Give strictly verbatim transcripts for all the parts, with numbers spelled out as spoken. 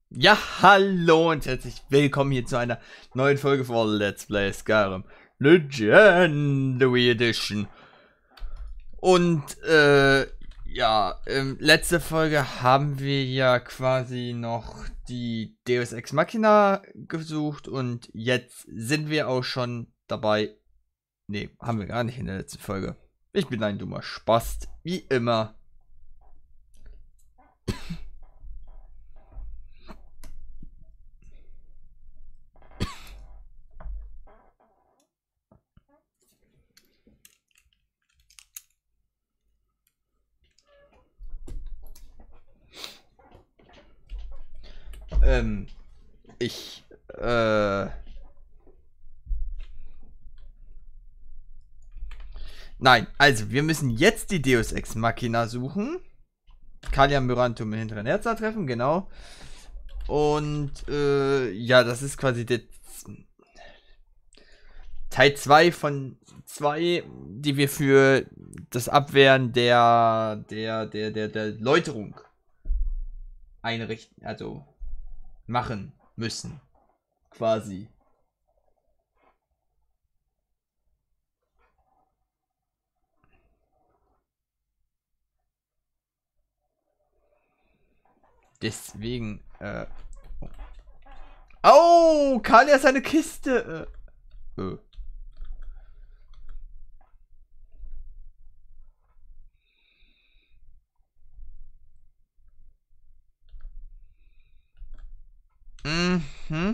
Ja, hallo und herzlich willkommen hier zu einer neuen Folge von Let's Play Skyrim Legendary Edition. Und, äh, ja, ähm, letzte Folge haben wir ja quasi noch die Deus Ex Machina gesucht und jetzt sind wir auch schon dabei. Ne, haben wir gar nicht in der letzten Folge. Ich bin ein dummer Spast, wie immer. Ähm, ich, äh... Nein, also wir müssen jetzt die Deus Ex Machina suchen. Kalia Myrantum im hinteren Herzen treffen, genau. Und äh, ja, das ist quasi der Teil zwei von zwei, die wir für das Abwehren der der der der der Läuterung einrichten, also machen müssen, quasi. Deswegen, äh. Oh, Kalia ist eine Kiste. Äh. äh. Mhm.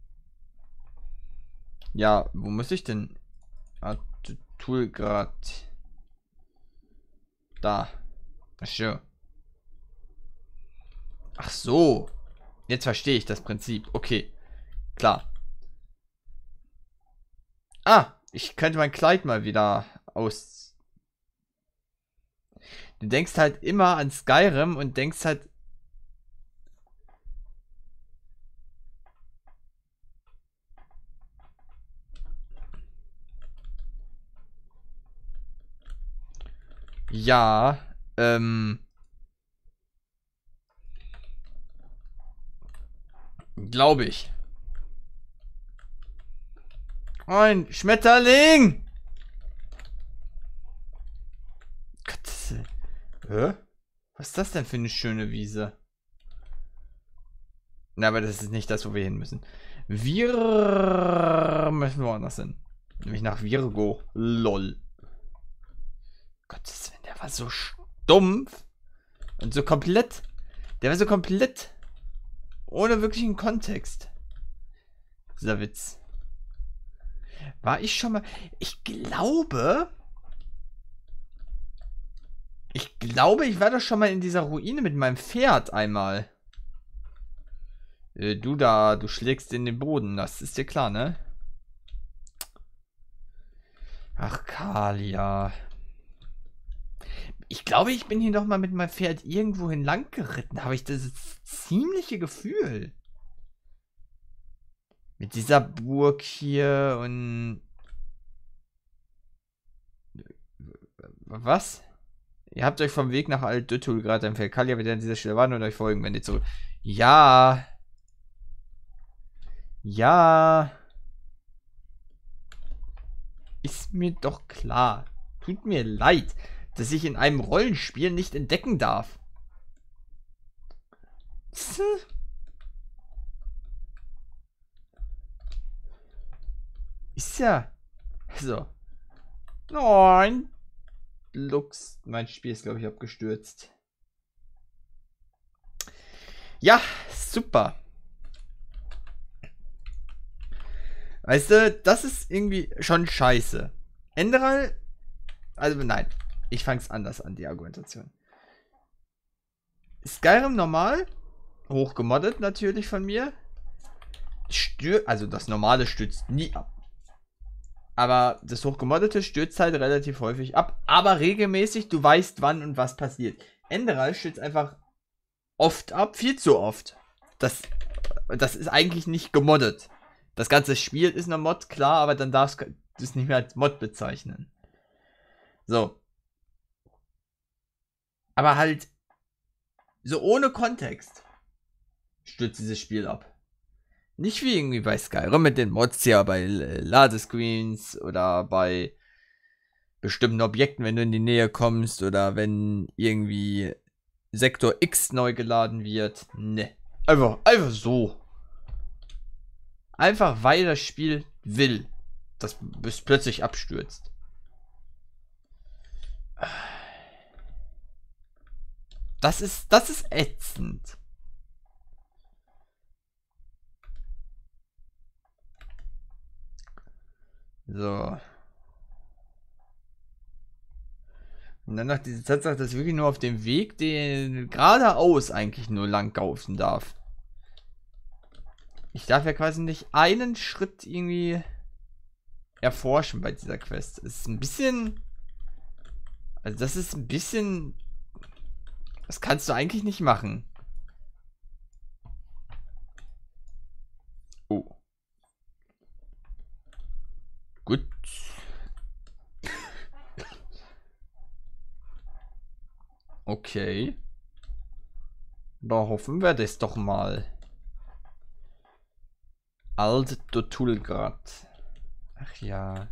Ja, wo muss ich denn? Ah, Toolgrad. Da. Ach so. Ach so. Jetzt verstehe ich das Prinzip. Okay. Klar. Ah, ich könnte mein Kleid mal wieder aus. Du denkst halt immer an Skyrim und denkst halt. Ja, ähm. Glaube ich. Ein Schmetterling! Gott. Hä? Was ist das denn für eine schöne Wiese? Na, aber das ist nicht das, wo wir hin müssen. Wir müssen woanders hin. Nämlich nach Virgo. Lol. Gottes Willen, der war so stumpf. Und so komplett. Der war so komplett. Ohne wirklichen Kontext. Dieser Witz. War ich schon mal. Ich glaube. Ich glaube, ich war doch schon mal in dieser Ruine mit meinem Pferd einmal. Äh, du da, du schlägst in den Boden. Das ist dir klar, ne? Ach, Kalia. Ich glaube, ich bin hier doch mal mit meinem Pferd irgendwo lang geritten. Habe ich das ziemliche Gefühl. Mit dieser Burg hier und... Was? Ihr habt euch vom Weg nach Alt-Dötul gerade empfehlen. Kalia wird an dieser Stelle warten und euch folgen, wenn ihr zurück... Ja. Ja. Ist mir doch klar. Tut mir leid, dass ich in einem Rollenspiel nicht entdecken darf. Ist ja... So. Nein. Lux. Mein Spiel ist, glaube ich, abgestürzt. Ja, super. Weißt du, das ist irgendwie schon scheiße. Enderal, also nein, ich fang's anders an, die Argumentation. Skyrim normal, hochgemoddet natürlich von mir. Stür also das normale stürzt nie ab. Aber das hochgemoddete stürzt halt relativ häufig ab. Aber regelmäßig, du weißt wann und was passiert. Enderal stürzt einfach oft ab, viel zu oft. Das, das ist eigentlich nicht gemoddet. Das ganze Spiel ist eine Mod, klar, aber dann darfst du es nicht mehr als Mod bezeichnen. So. Aber halt so ohne Kontext. stürzt dieses Spiel ab. Nicht wie irgendwie bei Skyrim mit den Mods ja bei Ladescreens oder bei bestimmten Objekten, wenn du in die Nähe kommst oder wenn irgendwie Sektor X neu geladen wird. Ne. Einfach, einfach so. Einfach weil das Spiel will, dass es plötzlich abstürzt. Das ist, das ist ätzend. So. Und dann noch diese Tatsache, dass ich wirklich nur auf dem Weg, den geradeaus eigentlich nur lang laufen darf. Ich darf ja quasi nicht einen Schritt irgendwie erforschen bei dieser Quest. Es ist ein bisschen... Also das ist ein bisschen... Das kannst du eigentlich nicht machen. Oh. Gut. Okay. Da hoffen wir das doch mal. Alt Dotulgrad. Ach ja.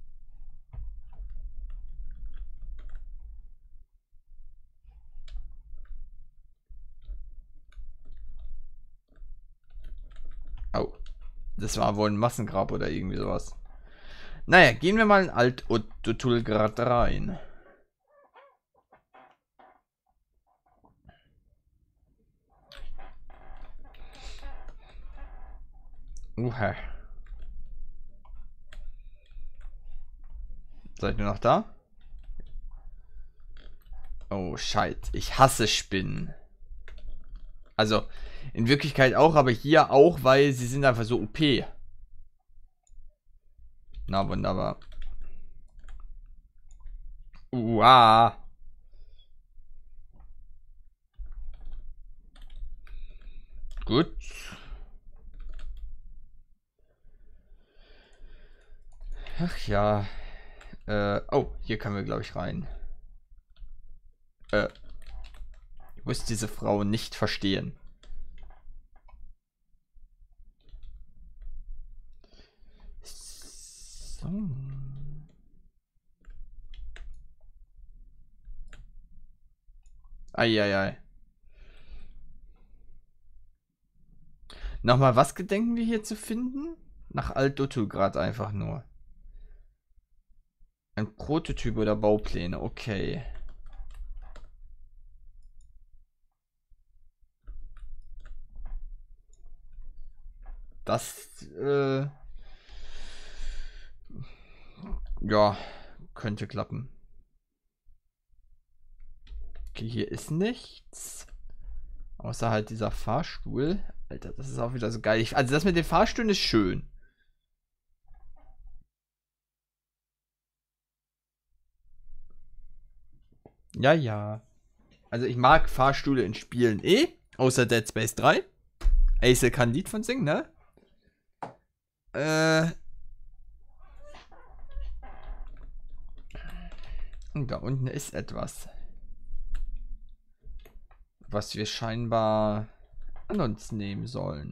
Oh. Das war wohl ein Massengrab oder irgendwie sowas. Naja, gehen wir mal in Alt Dotulgrad rein. Uha. Seid ihr noch da? Oh, Scheiße. Ich hasse Spinnen. Also, in Wirklichkeit auch, aber hier auch, weil sie sind einfach so O P. Na, wunderbar. Uah. Gut. Ach ja. Äh, oh, hier können wir, glaube ich, rein. Äh, ich muss diese Frau nicht verstehen. So. Eieiei. Nochmal, was gedenken wir hier zu finden? Nach Alt-Dotulgrad einfach nur. Ein Prototyp oder Baupläne, okay. Das, äh... ja, könnte klappen. Okay, hier ist nichts. Außer halt dieser Fahrstuhl. Alter, das ist auch wieder so geil. Ich, also das mit den Fahrstühlen ist schön. Ja, ja. Also ich mag Fahrstühle in Spielen eh. Außer Dead Space drei. Ace kann ein Lied von singen, ne? Äh. Und da unten ist etwas. Was wir scheinbar an uns nehmen sollen.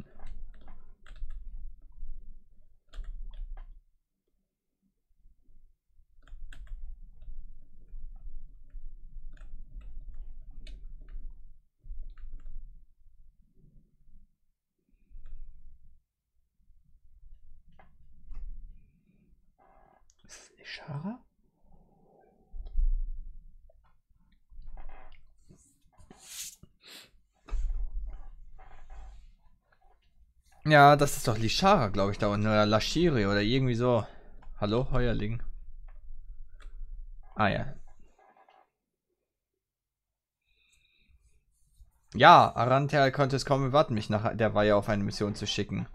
Ist das Ishara? Ja, das ist doch Lishara, glaube ich, da unten. Oder Lashiri oder irgendwie so. Hallo, Heuerling. Ah ja. Ja, Arantel konnte es kaum erwarten, mich nach der Weihe auf eine Mission zu schicken.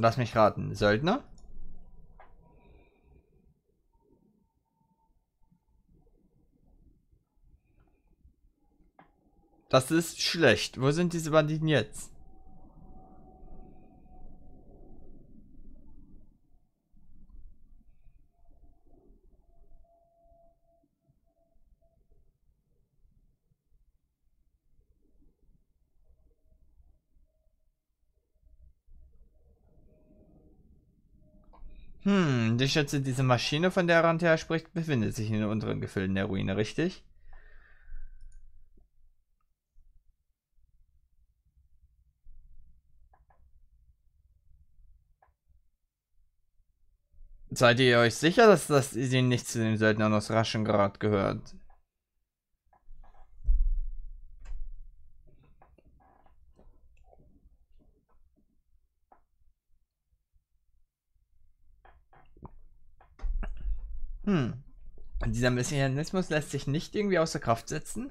Lass mich raten. Söldner? Das ist schlecht. Wo sind diese Banditen jetzt? Hm, ich schätze, diese Maschine, von der Rantea spricht, befindet sich in den unteren Gefilden der Ruine, richtig? Seid ihr euch sicher, dass das sie nicht zu den Söldnern aus Raschengrad gehört? Hm. Dieser Messianismus lässt sich nicht irgendwie außer Kraft setzen?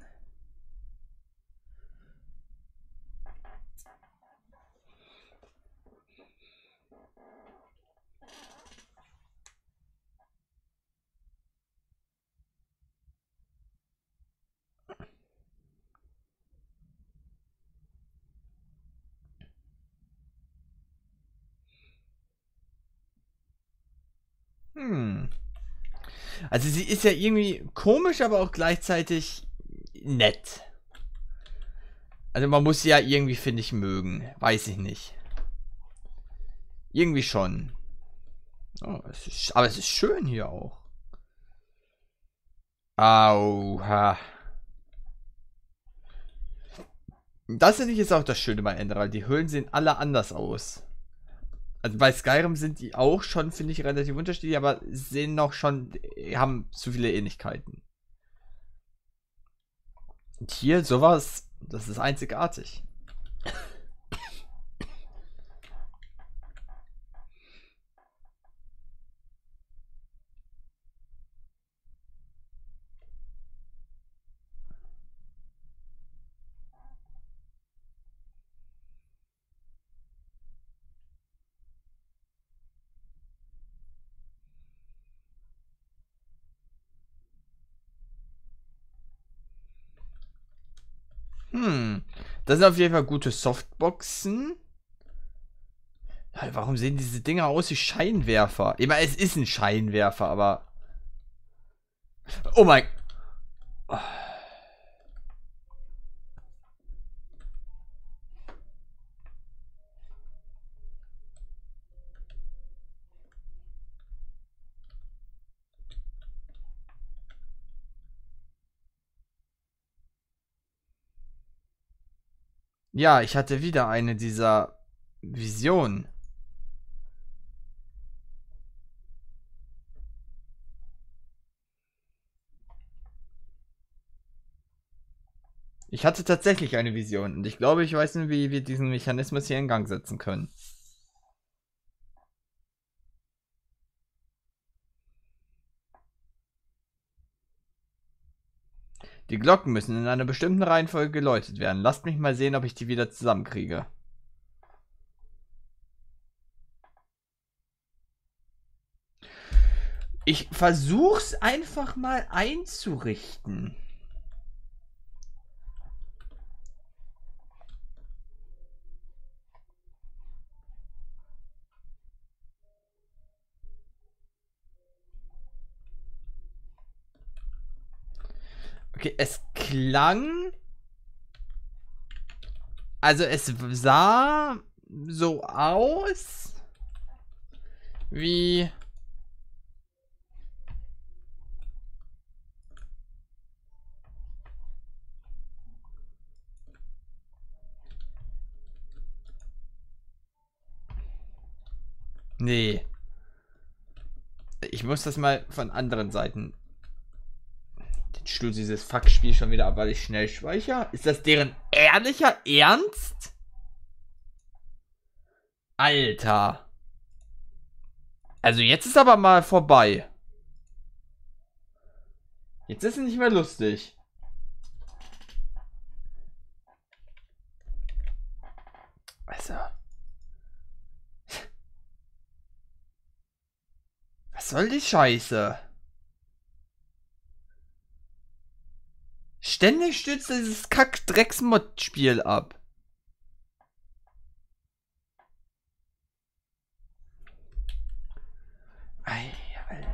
Hm. Also sie ist ja irgendwie komisch, aber auch gleichzeitig nett. Also man muss sie ja irgendwie, finde ich, mögen. Weiß ich nicht. Irgendwie schon. Oh, es ist, aber es ist schön hier auch. Auha. Das finde ich jetzt auch das Schöne bei Enderal. Die Höhlen sehen alle anders aus. Also bei Skyrim sind die auch schon, finde ich, relativ unterschiedlich, aber sehen noch schon, haben zu viele Ähnlichkeiten. Und hier sowas, das ist einzigartig. Hm. Das sind auf jeden Fall gute Softboxen. Warum sehen diese Dinger aus wie Scheinwerfer? Ich meine, es ist ein Scheinwerfer, aber... Oh mein... Oh. Ja, ich hatte wieder eine dieser Visionen. Ich hatte tatsächlich eine Vision und ich glaube, ich weiß nicht, wie wir diesen Mechanismus hier in Gang setzen können. Die Glocken müssen in einer bestimmten Reihenfolge geläutet werden. Lasst mich mal sehen, ob ich die wieder zusammenkriege. Ich versuch's einfach mal einzurichten. Okay, es klang... Also es sah so aus wie... Nee. Ich muss das mal von anderen Seiten... Ich schlug dieses Fuck-Spiel schon wieder ab, weil ich schnell speichere. Ist das deren ehrlicher Ernst? Alter. Also jetzt ist aber mal vorbei. Jetzt ist es nicht mehr lustig. Also. soll die Scheiße? Ständig stürzt dieses Kack-Drecks-Mod-Spiel ab. Ei, ei.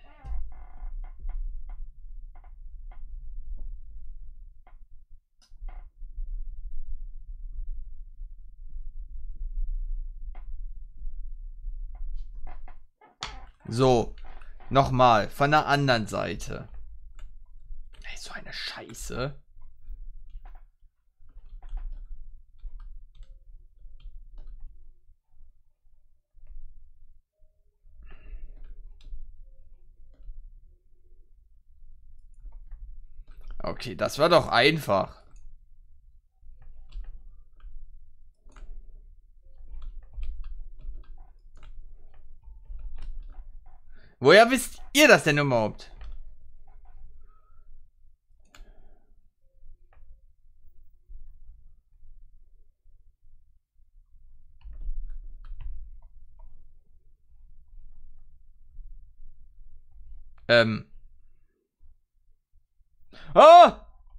So, nochmal, von der anderen Seite. Ey, so eine Scheiße. Okay, das war doch einfach. Woher wisst ihr das denn überhaupt? Ähm. Oh!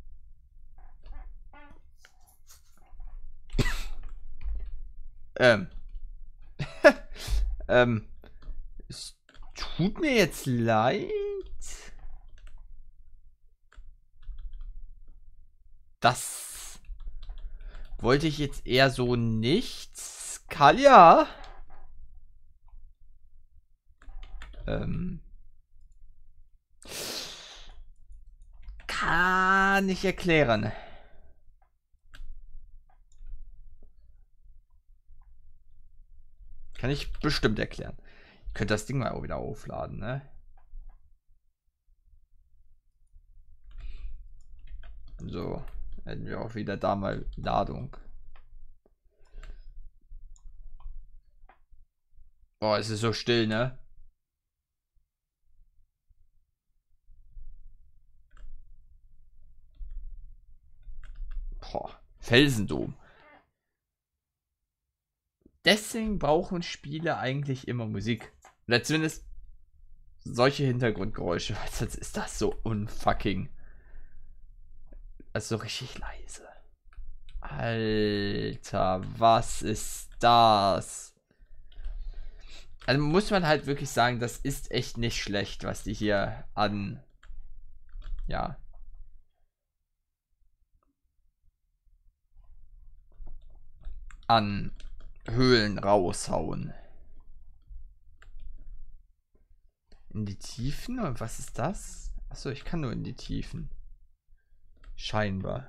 ähm. ähm. Es tut mir jetzt leid. Das wollte ich jetzt eher so nicht. Skalja. Ähm. Kann ich erklären. Kann ich bestimmt erklären. Ich könnte das Ding mal auch wieder aufladen, ne? So, hätten wir auch wieder da mal Ladung. Boah, es ist so still, ne? Boah, Felsendom. Deswegen brauchen Spiele eigentlich immer Musik. Oder zumindest solche Hintergrundgeräusche. Weil sonst ist das so unfucking. Also richtig leise. Alter, was ist das? Also muss man halt wirklich sagen, das ist echt nicht schlecht, was die hier an... Ja. An Höhlen raushauen. In die Tiefen? Und was ist das? Achso, ich kann nur in die Tiefen. Scheinbar.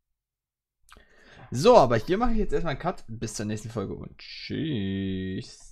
So, aber hier mache ich jetzt erstmal einen Cut. Bis zur nächsten Folge und tschüss.